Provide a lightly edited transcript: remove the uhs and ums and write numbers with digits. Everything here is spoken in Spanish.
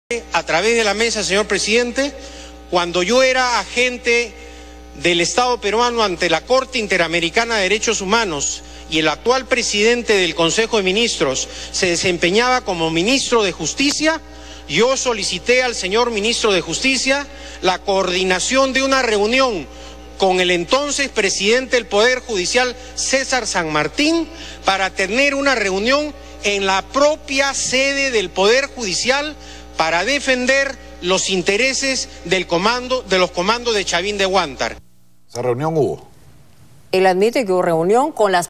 A través de la mesa, señor presidente, cuando yo era agente del Estado peruano ante la Corte Interamericana de Derechos Humanos y el actual presidente del Consejo de Ministros se desempeñaba como ministro de Justicia, yo solicité al señor ministro de Justicia la coordinación de una reunión con el entonces presidente del Poder Judicial, César San Martín, para tener una reunión en la propia sede del Poder Judicial para defender los intereses de los comandos de Chavín de Huántar. ¿Esa reunión hubo? Él admite que hubo reunión con las